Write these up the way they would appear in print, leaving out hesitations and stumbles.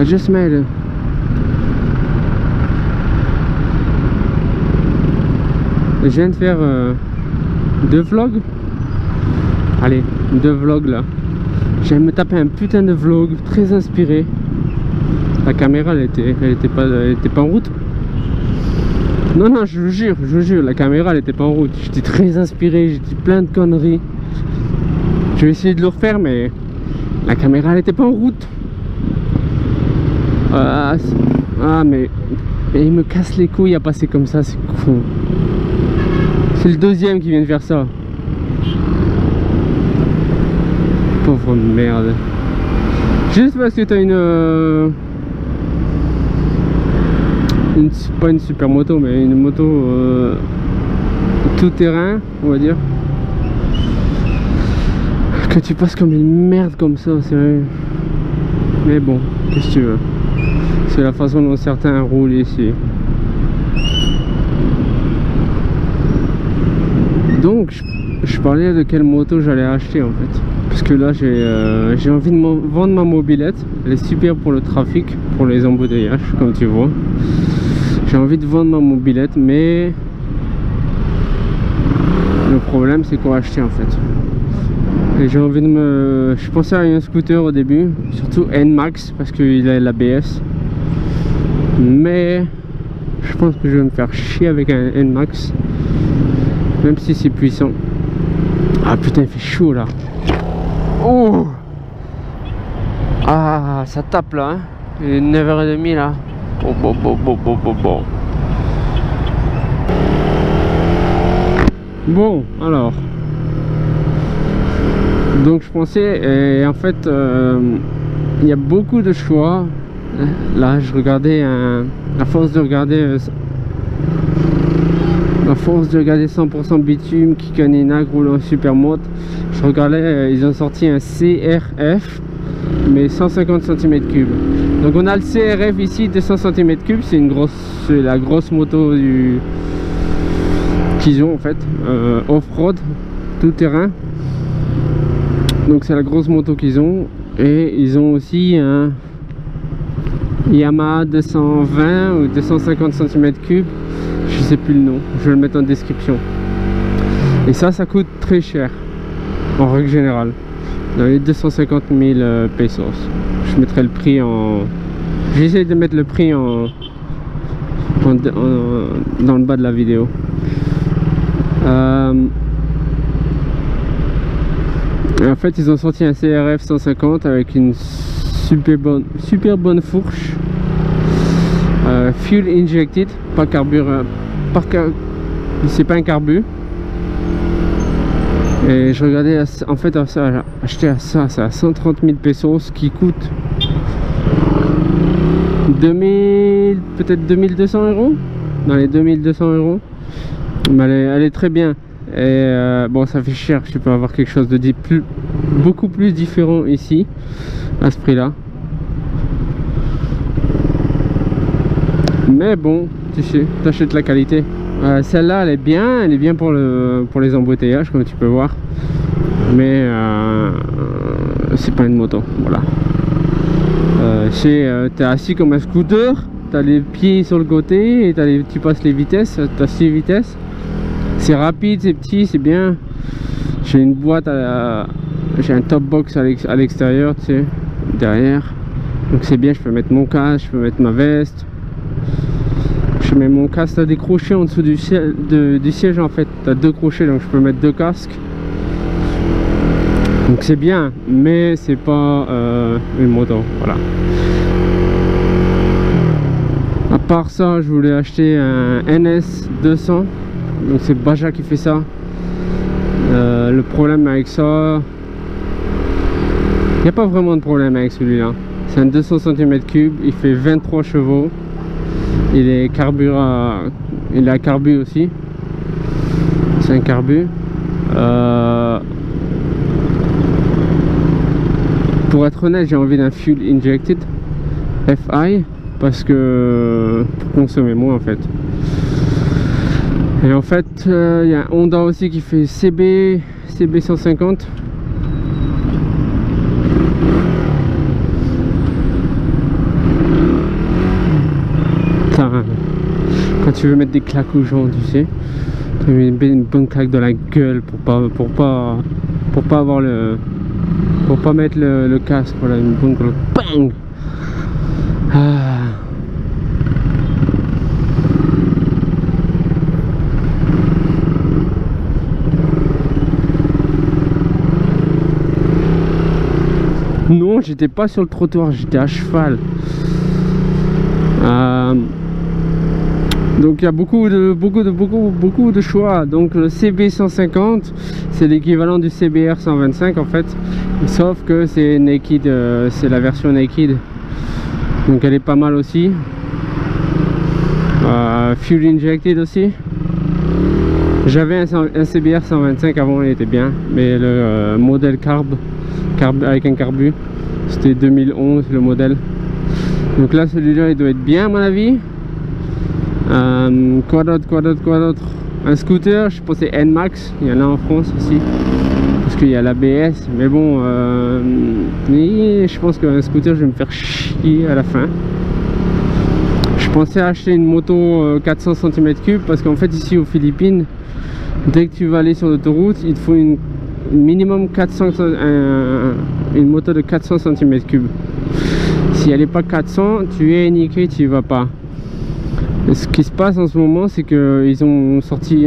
I just made it. Je viens de faire 2 vlogs. Allez, 2 vlogs là. J'ai me taper un putain de vlog très inspiré. La caméra elle était pas en route. Non, je vous jure, la caméra elle était pas en route. J'étais très inspiré, j'ai dit plein de conneries. Je vais essayer de le refaire, mais la caméra elle était pas en route. Mais il me casse les couilles à passer comme ça, c'est con. C'est le deuxième qui vient de faire ça. Pauvre merde. Juste parce que t'as pas une super moto, mais une moto tout terrain, on va dire, que tu passes comme une merde comme ça, c'est vrai. Mais bon, qu'est-ce que tu veux, c'est la façon dont certains roulent ici. Donc je parlais de quelle moto j'allais acheter en fait, parce que là j'ai envie de vendre ma mobilette. Elle est super pour le trafic, pour les embouteillages comme tu vois. J'ai envie de vendre ma mobilette, mais le problème c'est quoi acheter en fait. Et j'ai envie de je pensais à un scooter au début, surtout NMAX parce qu'il a l'ABS, mais je pense que je vais me faire chier avec un NMAX, même si c'est puissant. Ah putain, il fait chaud là. Oh, ah, ça tape là, hein. Il est 9h30 là. Bon, alors. Donc je pensais, et en fait, il y a beaucoup de choix. Là, je regardais, à force de regarder 100% bitume, Kikanina, roulant supermoto, je regardais, ils ont sorti un CRF, mais 150 cm3. Donc on a le CRF ici de 100 cm3, c'est la grosse moto qu'ils ont en fait, off-road, tout terrain. Donc c'est la grosse moto qu'ils ont. Et ils ont aussi un Yamaha 220 ou 250 cm3, je sais plus le nom, je vais le mettre en description. Et ça coûte très cher en règle générale, dans les 250 000 pesos. Je mettrai le prix en... J'essaie de mettre le prix dans le bas de la vidéo. En fait ils ont sorti un CRF 150 avec une super bonne fourche, fuel injected, pas carburant, c'est pas un carbu. Et je regardais, en fait acheter à ça, c'est à 130 000 pesos, qui coûte 2000, peut-être 2200 euros, dans les 2200 euros. Mais elle est très bien. Et bon, ça fait cher, je peux avoir quelque chose de beaucoup plus différent ici à ce prix là, mais bon, tu sais, t'achètes la qualité. Celle-là elle est bien pour les embouteillages comme tu peux voir, mais c'est pas une moto, voilà. T'es assis comme un scooter, t'as les pieds sur le côté et tu passes les vitesses, t'as 6 vitesses. C'est rapide, c'est petit, c'est bien. J'ai une boîte, j'ai un top box à l'extérieur, tu sais, derrière. Donc c'est bien, je peux mettre mon casque, je peux mettre ma veste. Je mets mon casque, t'as des crochets en dessous du siège en fait. T'as 2 crochets, donc je peux mettre 2 casques. Donc c'est bien, mais c'est pas une moto, voilà. À part ça, je voulais acheter un NS 200. Donc c'est Baja qui fait ça. Le problème avec ça, il n'y a pas vraiment de problème avec celui-là. C'est un 200 cm3, il fait 23 chevaux. Il est il a carbu aussi. C'est un carbu. Pour être honnête, j'ai envie d'un fuel injected FI, parce que pour consommer moins en fait. Et en fait, il y a un Honda aussi qui fait CB 150. tu veux mettre des claques aux gens, tu sais. Tu mets une bonne claque dans la gueule pour pas avoir le... Pour pas mettre le casque, voilà, une bonne claque. Bang! Ah. Non, j'étais pas sur le trottoir, j'étais à cheval. Donc il y a beaucoup de choix. Donc le CB150, c'est l'équivalent du CBR 125 en fait, sauf que c'est naked, c'est la version naked. Donc elle est pas mal aussi. Fuel injected aussi. J'avais un CBR 125 avant, il était bien, mais le modèle carb avec un carbu, c'était 2011 le modèle. Donc là celui-là il doit être bien à mon avis. Quoi d'autre? Un scooter, je pense que c'est NMAX, il y en a en France aussi, parce qu'il y a l'ABS, mais bon, je pense qu'un scooter je vais me faire chier à la fin. Je pensais acheter une moto 400 cm3 parce qu'en fait ici aux Philippines, dès que tu vas aller sur l'autoroute, il te faut une minimum 400, une moto de 400 cm3. Si elle n'est pas 400, tu es niqué, tu y vas pas. Et ce qui se passe en ce moment, c'est qu'ils ont sorti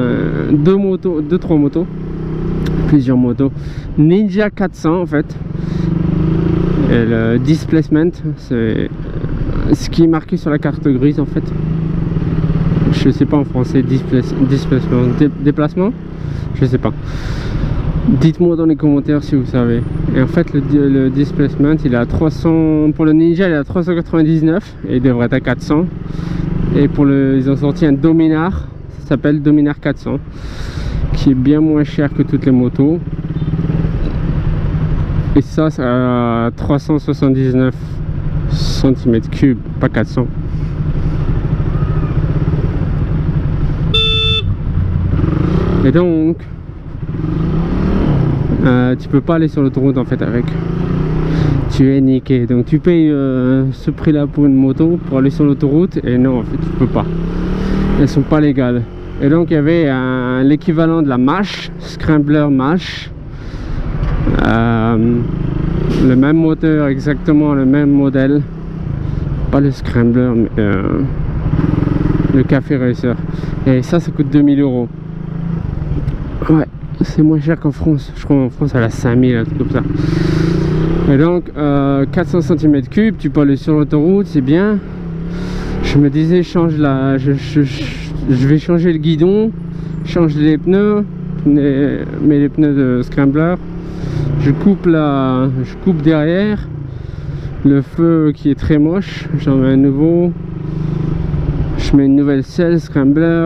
plusieurs motos. Ninja 400 en fait. Et le displacement, c'est ce qui est marqué sur la carte grise en fait. Je sais pas en français, displacement, déplacement, je sais pas. Dites-moi dans les commentaires si vous savez. Et en fait le displacement il est à 300, pour le Ninja il est à 399 et il devrait être à 400. Et pour ils ont sorti un Dominar, ça s'appelle Dominar 400, qui est bien moins cher que toutes les motos. Et ça c'est à 379 cm3, pas 400. Et donc tu peux pas aller sur l'autoroute en fait avec, tu es niqué. Donc tu payes ce prix là pour une moto pour aller sur l'autoroute, et non en fait tu peux pas, elles sont pas légales. Et donc il y avait l'équivalent de la Mash, Scrambler Mash, le même moteur, exactement le même modèle, pas le Scrambler mais le Café Racer, et ça coûte 2000 €. Ouais, c'est moins cher qu'en France, je crois en France elle a 5000, un truc comme ça. Et donc 400 cm3, tu peux aller sur l'autoroute, c'est bien. Je me disais je vais changer le guidon, change les pneus, mais les pneus de Scrambler, je coupe derrière le feu qui est très moche, j'en mets un nouveau, je mets une nouvelle selle Scrambler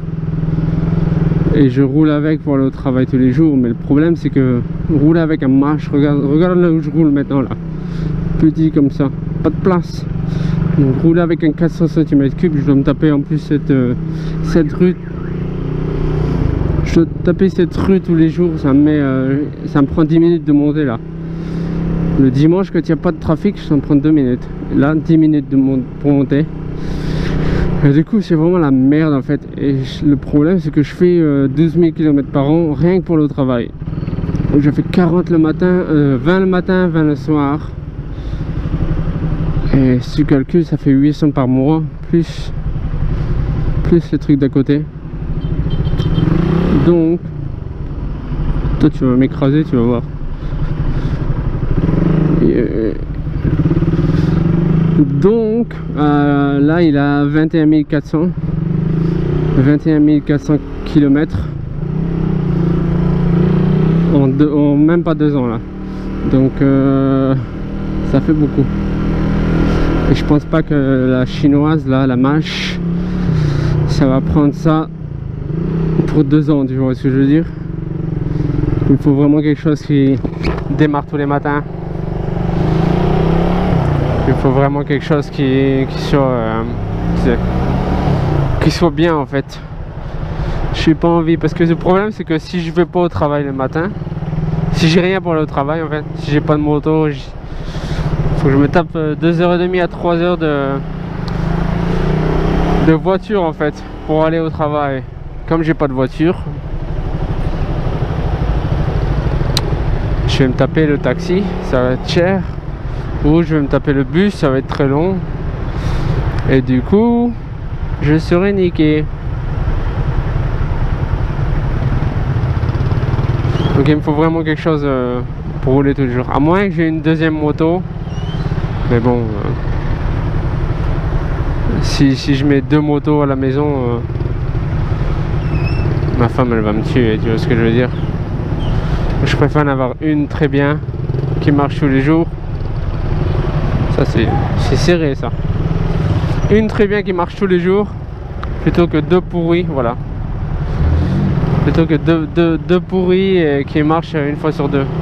et je roule avec pour aller au travail tous les jours. Mais le problème c'est que rouler avec un Mash, regarde là où je roule maintenant là, petit comme ça, pas de place. Donc rouler avec un 400 cm3, je dois me taper en plus cette rue. Je dois taper cette rue tous les jours, ça me prend 10 minutes de monter là. Le dimanche quand il n'y a pas de trafic, ça me prend 2 minutes. Là 10 minutes pour monter. Et du coup c'est vraiment la merde en fait. Et le problème c'est que je fais 12 000 km par an rien que pour le travail. Je fais 40 le matin, 20 le matin, 20 le soir. Et si tu calcules, ça fait 800 par mois, plus les trucs d'à côté. Donc, toi tu vas m'écraser, tu vas voir. Donc, là il a 21 400 km en même pas 2 ans là. Donc, ça fait beaucoup. Et je pense pas que la chinoise là, la Mash, ça va prendre ça pour 2 ans, tu vois ce que je veux dire. Il faut vraiment quelque chose qui démarre tous les matins. Il faut vraiment quelque chose qui soit bien en fait. Je n'ai pas envie, parce que le problème c'est que si je vais pas au travail le matin, si j'ai rien pour aller au travail en fait, si j'ai pas de moto, faut que je me tape 2h30 à 3h de voiture en fait pour aller au travail. Comme j'ai pas de voiture, je vais me taper le taxi, ça va être cher, ou je vais me taper le bus, ça va être très long, et du coup je serai niqué. Donc il me faut vraiment quelque chose pour rouler tous les jours, à moins que j'ai une deuxième moto, mais bon, si je mets 2 motos à la maison, ma femme elle va me tuer, tu vois ce que je veux dire. Je préfère en avoir une très bien qui marche tous les jours. Ça c'est serré ça. Une très bien qui marche tous les jours plutôt que 2 pourris, voilà. Plutôt que deux pourris et qui marchent une fois sur 2.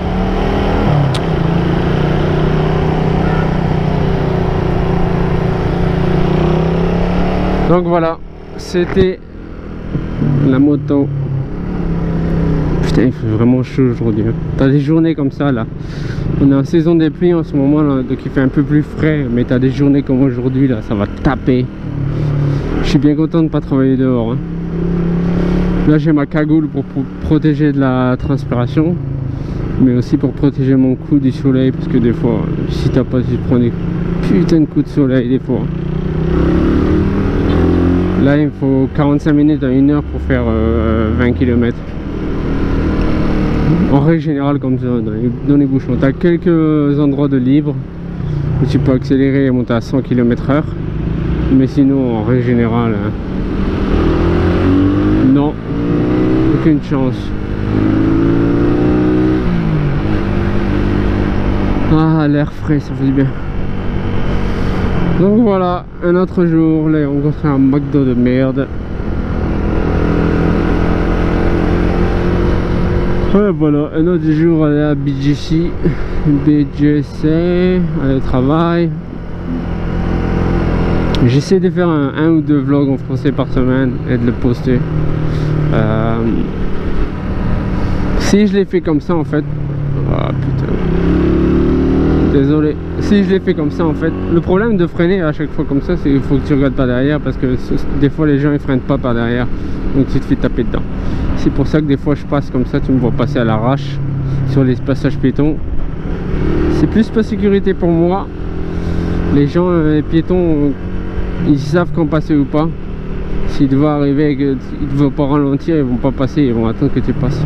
Donc voilà, c'était la moto. Putain, il fait vraiment chaud aujourd'hui. T'as des journées comme ça là. On est en saison des pluies en ce moment là, donc il fait un peu plus frais. Mais t'as des journées comme aujourd'hui là, ça va taper. Je suis bien content de ne pas travailler dehors. Hein. Là j'ai ma cagoule pour protéger de la transpiration, mais aussi pour protéger mon cou du soleil, parce que des fois, si t'as pas, tu prends des putains de coups de soleil des fois. Là il me faut 45 minutes à 1 heure pour faire 20 km. En règle générale comme ça, dans les bouchons. Tu as quelques endroits de libre où tu peux accélérer et monter à 100 km/h. Mais sinon, en règle générale, non, aucune chance. Ah, l'air frais, ça fait du bien. Donc voilà, un autre jour, là on rencontre un McDo de merde. Ouais, voilà, un autre jour aller à BGC, aller au travail. J'essaie de faire un ou 2 vlogs en français par semaine et de le poster. Si je l'ai fait comme ça en fait, oh putain, désolé. Si je l'ai fait comme ça en fait, le problème de freiner à chaque fois comme ça, c'est qu'il faut que tu regardes pas derrière, parce que des fois les gens ils freinent pas par derrière, donc tu te fais taper dedans. C'est pour ça que des fois je passe comme ça, tu me vois passer à l'arrache sur les passages piétons. C'est plus pas sécurité pour moi. Les gens, les piétons, ils savent quand passer ou pas. S'ils doivent arriver et qu'ils ne vont pas ralentir, ils vont pas passer, ils vont attendre que tu passes.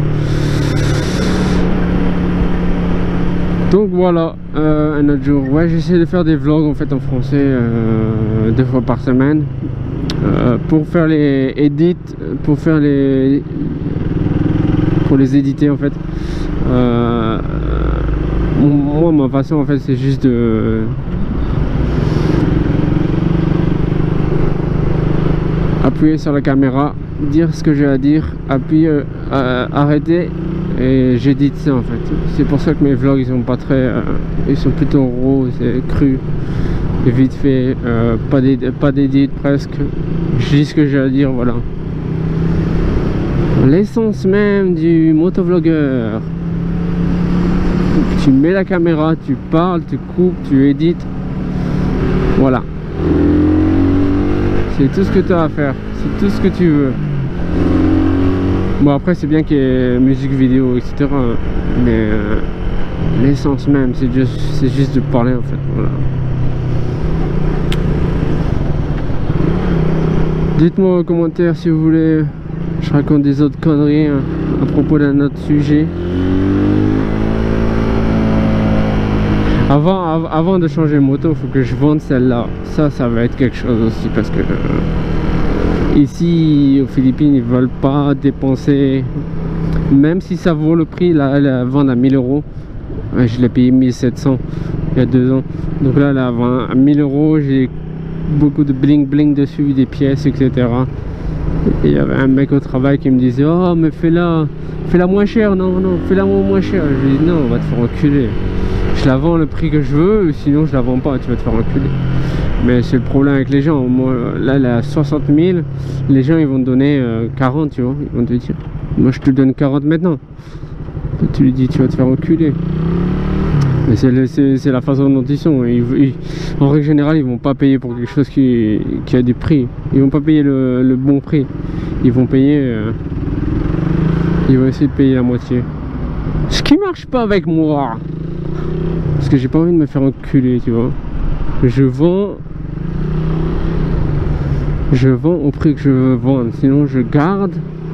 Donc voilà, un autre jour. Ouais, j'essaie de faire des vlogs en fait en français 2 fois par semaine. Pour faire les edits, pour les éditer en fait. Moi ma façon en fait c'est juste de appuyer sur la caméra, dire ce que j'ai à dire, appuyer, arrêter et j'édite ça en fait. C'est pour ça que mes vlogs ils sont pas très, ils sont plutôt raw, c'est cru, et vite fait, pas d'édit presque. Je dis ce que j'ai à dire, voilà. L'essence même du motovlogueur. Tu mets la caméra, tu parles, tu coupes, tu édites. Voilà. C'est tout ce que tu as à faire. C'est tout ce que tu veux. Bon après c'est bien qu'il y ait musique vidéo etc. Mais l'essence même c'est juste de parler en fait. Voilà. Dites-moi en commentaire si vous voulez je raconte des autres conneries hein, à propos d'un autre sujet. Avant de changer de moto, il faut que je vende celle-là. Ça va être quelque chose aussi parce que ici aux Philippines ils veulent pas dépenser, même si ça vaut le prix. Là elle vend à 1000 €. Je l'ai payé 1700 il y a 2 ans. Donc là elle a vend à 1000 €. J'ai beaucoup de bling bling dessus, des pièces etc. Et il y avait un mec au travail qui me disait oh mais fais-la moins cher. Non fais-la moins cher. Je lui ai dit non, on va te faire enculer. Je la vends le prix que je veux, sinon je la vends pas, tu vas te faire enculer. Mais c'est le problème avec les gens. Moi, là elle est à 60 000, les gens ils vont te donner 40, tu vois. Ils vont te dire moi je te donne 40 maintenant. Tu lui dis tu vas te faire enculer. Mais c'est la façon dont ils sont. En règle générale, ils vont pas payer pour quelque chose qui a des prix. Ils vont pas payer le bon prix. Ils vont payer. Ils vont essayer de payer la moitié. Ce qui marche pas avec moi. Parce que j'ai pas envie de me faire enculer, tu vois. Je vends au prix que je veux vendre. Sinon je garde.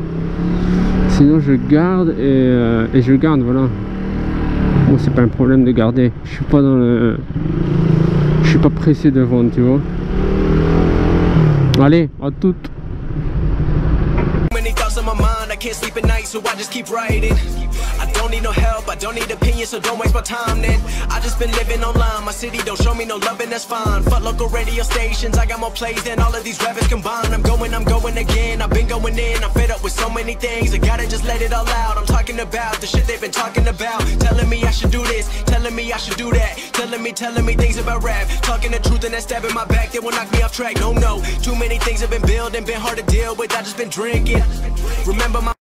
Et je garde, voilà. Bon, c'est pas un problème de garder. Je suis pas dans le. Je suis pas pressé de vendre, tu vois. Allez, à toutes. Can't sleep at night, so I just keep writing. I don't need no help, I don't need opinions, so don't waste my time then. I just been living online, my city don't show me no love and that's fine. Fuck local radio stations, I got more plays than all of these rappers combined. I'm going again, I've been going in, I'm fed up with so many things. I gotta just let it all out, I'm talking about the shit they've been talking about. Telling me I should do this, telling me I should do that. Telling me things about rap. Talking the truth and that stab in my back, they will knock me off track. No, too many things have been building, been hard to deal with, I just been drinking. Remember my